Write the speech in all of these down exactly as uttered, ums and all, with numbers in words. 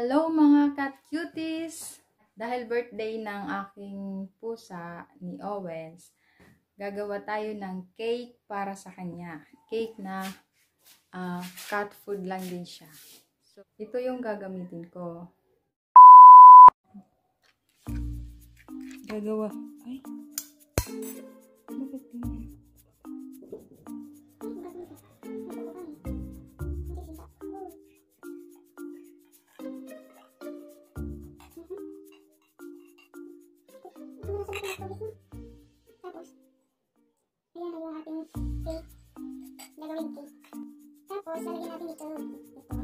Hello mga CatCuties! Dahil birthday ng aking pusa ni Owens, gagawa tayo ng cake para sa kanya. Cake na uh, cat food lang din siya. So, ito yung gagamitin ko. Gagawa. Ay! Bakit ganyan? Tapos, ayan na yung ating cake. Gagawin cake. Tapos, lalagyan natin ito. Ito.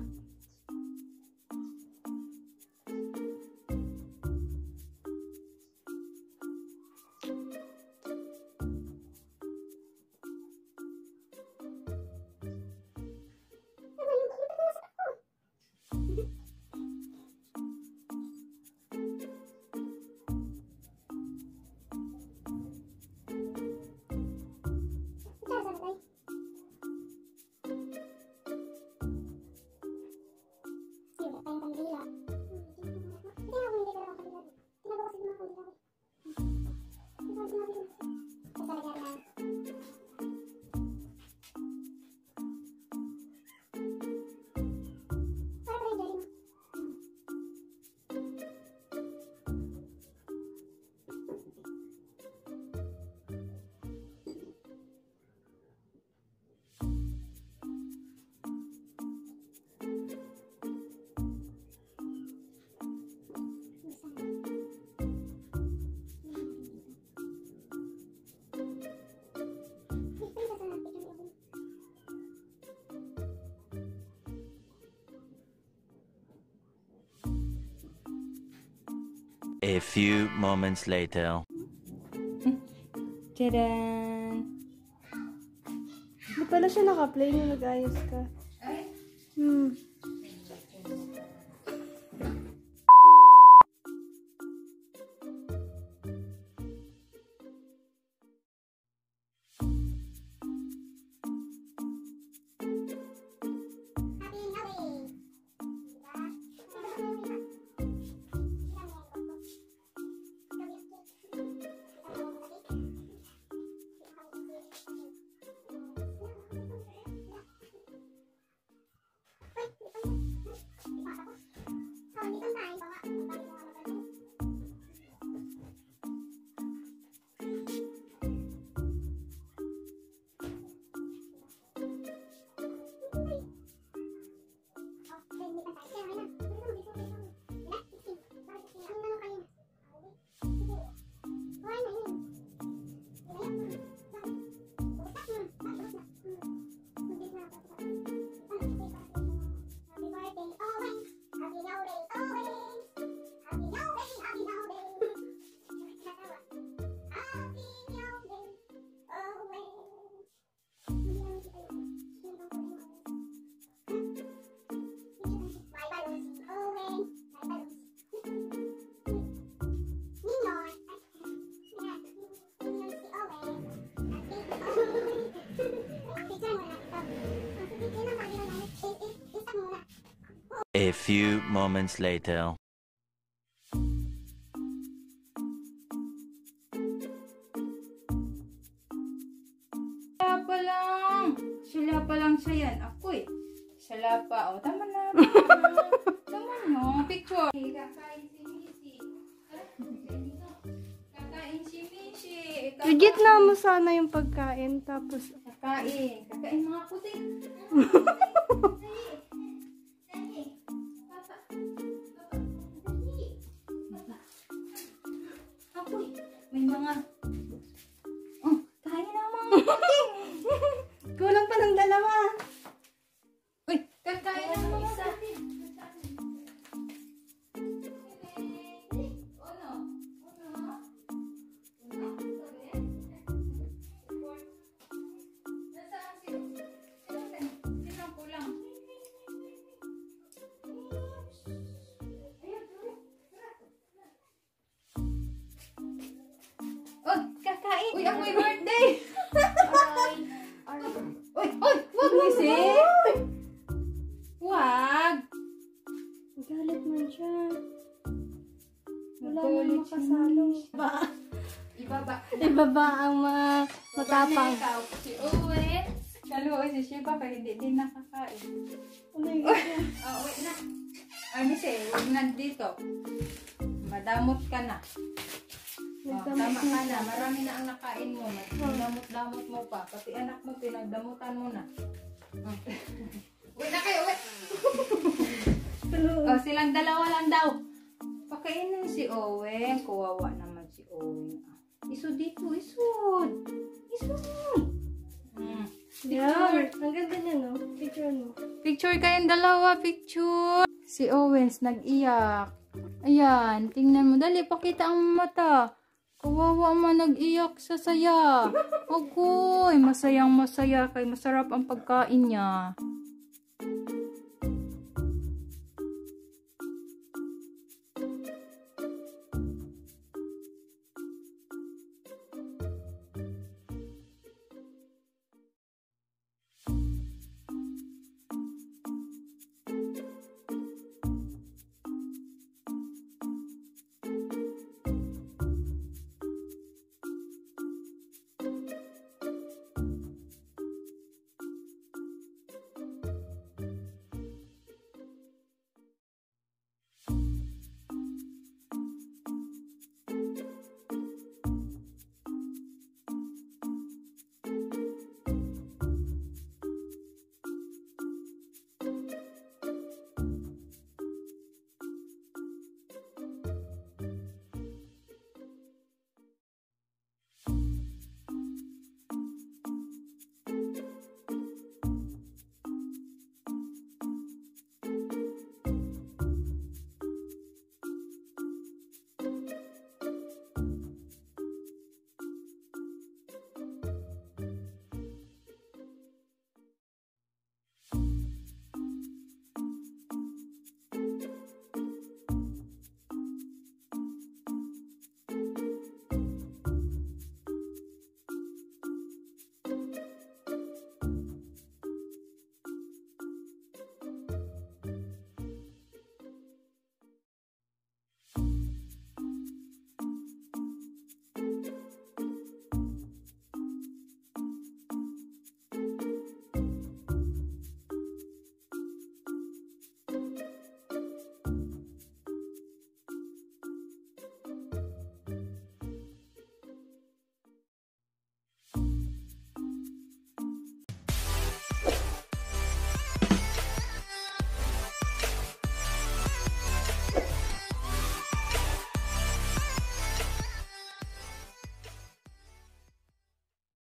A few moments later. Tadaan! Hindi pala siya naka-play nung nag-ayos ka. Ay! Hmm. A few moments later. Sila pa lang! Sila pa lang siya yan. Ako eh. Sila pa. O, tama na. Tama na. Tama na. Picture. Kakain si Missy. Kakain si Missy. Legit na mo sana yung pagkain. Tapos, Kakain. Kakain mga puting. May mga... Oh, kain na mga puting. kulang pa ng dalawa. Uy, kakain na mga isa. Galit man siya. Wala Galit nang makasalo. Ba? Ibaba. Ibaba ang mga matapang. Ikaw, si Owens. Kaluwa si Shiba kaya hindi din nakakain. Oh my God. Oh, wait na. Ano siya, huwag na dito. Madamot ka na. Oh, tama ka na. Marami na ang nakain mo. Damot-damot mo pa. Pati anak mo, pinagdamutan mo na. Okay. Wait na kayo, wait. Oh, silang dalawa lang daw. Pakainin si Owen. Kawawa naman si Owen. Isod dito, isod. Isod. Hmm. Yeah, ang ganda niya, no? Picture mo. Picture kayong dalawa, picture. Si Owens nag-iyak. Ayan, tingnan mo. Dali, pakita ang mata. Kawawa man nag-iyak sa saya. Agoy, masayang masaya kay masarap ang pagkain niya.